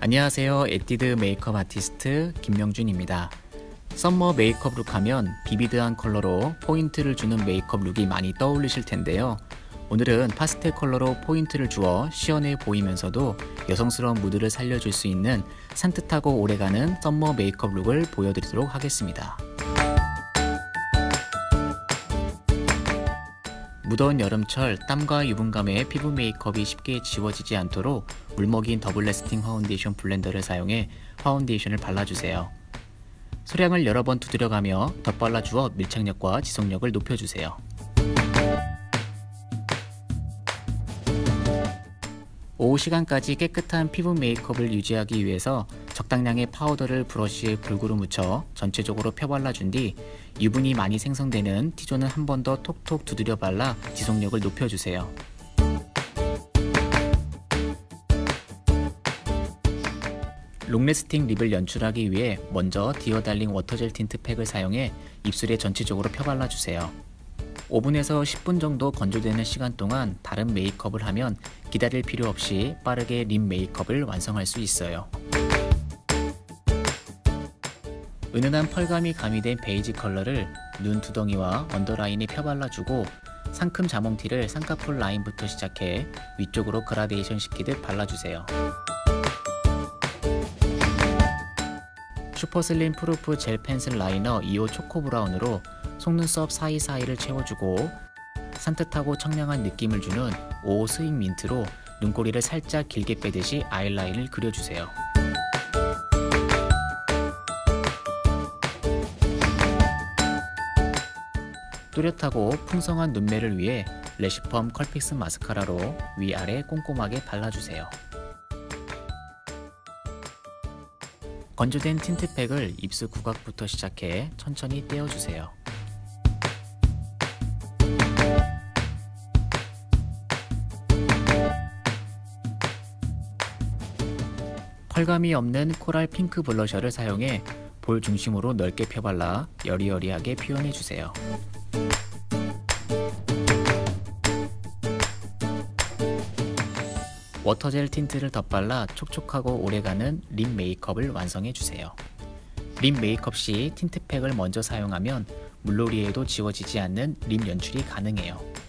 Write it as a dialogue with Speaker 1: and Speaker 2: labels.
Speaker 1: 안녕하세요. 에뛰드 메이크업 아티스트 김명준입니다. 썸머 메이크업 룩 하면 비비드한 컬러로 포인트를 주는 메이크업 룩이 많이 떠올리실 텐데요. 오늘은 파스텔 컬러로 포인트를 주어 시원해 보이면서도 여성스러운 무드를 살려줄 수 있는 산뜻하고 오래가는 썸머 메이크업 룩을 보여드리도록 하겠습니다. 무더운 여름철 땀과 유분감에 피부 메이크업이 쉽게 지워지지 않도록 물먹인 더블 래스팅 파운데이션 블렌더를 사용해 파운데이션을 발라주세요. 소량을 여러 번 두드려가며 덧발라주어 밀착력과 지속력을 높여주세요. 오후 시간까지 깨끗한 피부 메이크업을 유지하기 위해서 적당량의 파우더를 브러쉬에 골고루 묻혀 전체적으로 펴발라준 뒤 유분이 많이 생성되는 T존을 한 번 더 톡톡 두드려 발라 지속력을 높여주세요. 롱래스팅 립을 연출하기 위해 먼저 디어 달링 워터젤 틴트팩을 사용해 입술에 전체적으로 펴발라주세요. 5분에서 10분 정도 건조되는 시간 동안 다른 메이크업을 하면 기다릴 필요 없이 빠르게 립 메이크업을 완성할 수 있어요. 은은한 펄감이 가미된 베이지 컬러를 눈 두덩이와 언더라인에 펴발라주고 상큼 자몽티를 쌍꺼풀 라인부터 시작해 위쪽으로 그라데이션 시키듯 발라주세요. 슈퍼슬림 프루프 젤 펜슬 라이너 2호 초코 브라운으로 속눈썹 사이사이를 채워주고 산뜻하고 청량한 느낌을 주는 5호 스윙 민트로 눈꼬리를 살짝 길게 빼듯이 아이라인을 그려주세요. 또렷하고 풍성한 눈매를 위해 래쉬펌 컬픽스 마스카라로 위아래 꼼꼼하게 발라주세요. 건조된 틴트팩을 입술 구각부터 시작해 천천히 떼어주세요. 펄감이 없는 코랄 핑크 블러셔를 사용해 볼 중심으로 넓게 펴발라 여리여리하게 표현해주세요. 워터젤 틴트를 덧발라 촉촉하고 오래가는 립 메이크업을 완성해주세요. 립 메이크업 시 틴트팩을 먼저 사용하면 물놀이에도 지워지지 않는 립 연출이 가능해요.